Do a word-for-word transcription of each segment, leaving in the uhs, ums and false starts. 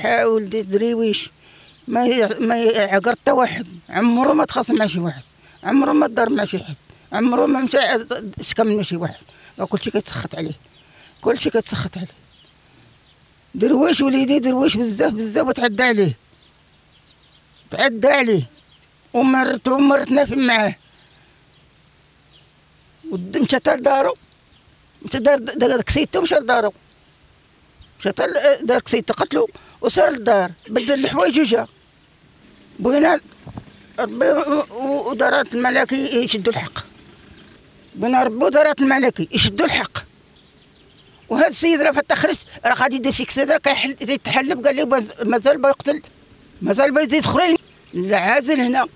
شحال ولدي درويش ما ما يعقر حتى واحد، عمره ما تخاصم مع شي واحد، عمره ما ضرب مع شي حد، عمره ما مشى شكى من شي واحد، كلشي كيتسخط عليه، كلشي كيتسخط عليه. درويش وليدي درويش بزاف بزاف وتعدى عليه، تعدى عليه ومرت ومرتنا في معاه، مشى حتى لدارو، مشى دار داك سيدته ومشى لدارو، مشى حتى داك سيدته قتلو وسار للدار بدل الحوايج وجا. بغينا ربي ودارات الملكي يشدوا الحق، بغينا ربي ودارات الملكي يشدوا الحق. وهذا السيد راه حتى خرج راه غادي يدير شي كسيد راه كيتحلب، قال لي مازال با يقتل، مازال با يزيد اخرين. لا عازل هنا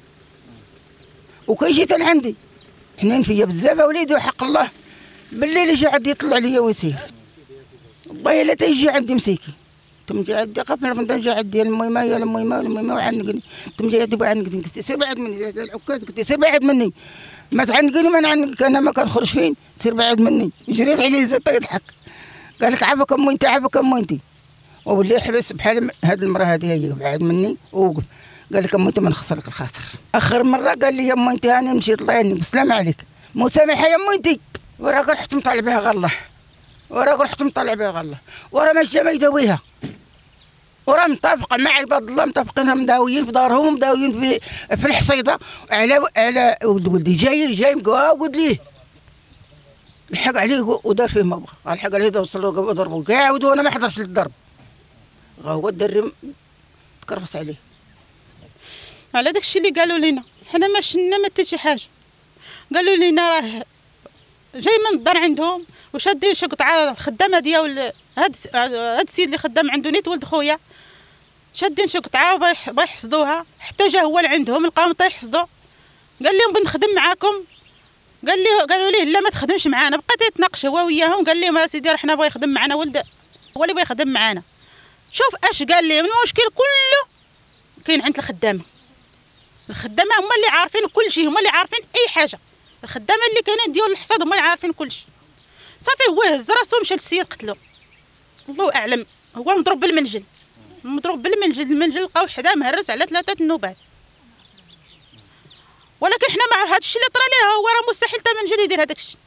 وكيجي حتى لعندي، حنين فيا بزاف وليدي وحق الله. بالليل يجي عندي يطلع ليا ويسير، والله الا تيجي عندي مسيكي، تمجي عندي قبل رمضان جا عندي الميمه يا الميمه الميمه وعنقني، تمجي عندي وعنقني، قلت سير بعد مني العكاز، قلت سير بعد مني ما تعنقني ما نعنقك، انا ما كنخرج فين، سير بعد مني. جريت عليه زاد يضحك، قال لك عافاك امي انت عافاك امي انت، وولي حبس بحال هذه المراه هذه هي بعد مني ووقف، قال لك امي انت ما نخسرك الخاطر. اخر مره قال لي يا امي انت انا مشيت الله يهنيك بالسلامه عليك مسامحه يا امي انت، وراك رحت مطلع بها غير الله، وراك رحت مطلع بها غير الله، وراه ما جا ما يداويها، وراه متفق مع عباد الله، متفقين مداويين في دارهم ومداويين في, في الحصيده على على ولدي جاي جاي مقاود ليه، لحق عليه ودار فيه ما بغى، لحق عليه وصلوا ضربوا كاع وانا ما حضرش للضرب، هو الدري تكرفس عليه. على داك الشيء اللي قالوا لنا حنا ما شفنا ما حتى شي حاجه، قالوا لنا راه جاي من الدار عندهم وشادين شي قطعه خدامه ديال هاد هاد السيد اللي خدام عنده نيت ولد خويا، شادين شي قطعه وبيحصدوها، حتى جا هو لعندهم لقاهم تيحصدوا، قال لهم بنخدم معاكم، قال لي قالوا ليه لا ما تخدمش معانا، بقى تيتناقش هو وياهم، قال لهم سيدي راه حنا بغا يخدم معانا ولد هو اللي بغا يخدم معانا. شوف اش قال لهم، المشكل كله كاين عند الخدامه، الخدامه هما اللي عارفين كل شيء، هما اللي عارفين اي حاجه، الخدامه اللي كاينين ديال الحصاد هما اللي عارفين كل شيء. صافي هو هز راسو مشى للسيد قتلو، الله اعلم، هو مضروب بالمنجل، مضروب بالمنجل، المنجل لقاو حدا مهرس على ثلاثه النوبات. ولكن حنا مع هذا الشيء اللي طرا ليه، هو راه مستحيل حتى المنجل يدير هذاك الشيء،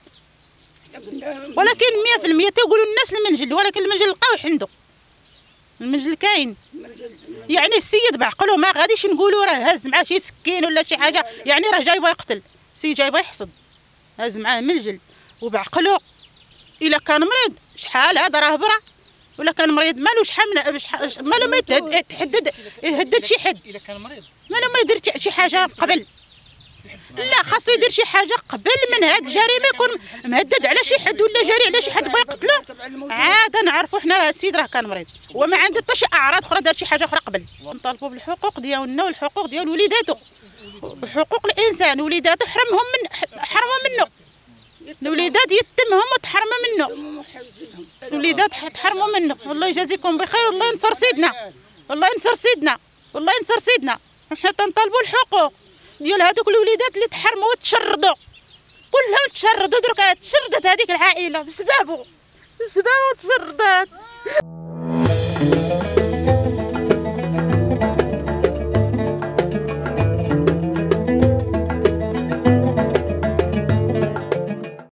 ولكن مية في المية تيقولوا الناس المنجل، ولكن المنجل لقاوه عنده، المنجل كاين. يعني السيد بعقله ما غاديش نقولوا راه هاز معاه شي سكين ولا شي حاجه، يعني راه جاي بغا يقتل، السيد جاي بغا يحصد، هاز معاه منجل وبعقله. الا كان مريض شحال هذا راه برا، ولا كان مريض مالو شحال مالو ما يتحدد يهدد شي حد، الا كان مريض مالو ما يدير شي حاجه قبل، لا خاصو يدير شي حاجه قبل من هاد الجريمه، يكون مهدد على شي حد ولا جاري على شي حد بغا يقتلو، عاد نعرفوا حنا راه السيد راه كان مريض وما عنده حتى شي اعراض اخرى، دار شي حاجه اخرى قبل. نطالبوا بالحقوق ديالنا والحقوق ديال وليداتو، حقوق الانسان، وليداتو حرمهم من حرموا منه، الوليدات يتمهم وتحرموا منه، الوليدات تحرموا منه. والله يجازيكم بخير، والله ينصر سيدنا، والله ينصر سيدنا، والله ينصر سيدنا. حنا تنطالبوا الحقوق ديال هذوك الوليدات اللي تحرموا وتشردوا، كلهم تشردوا، درك تشردت هذيك العائله بسببه، بسببه تشردت.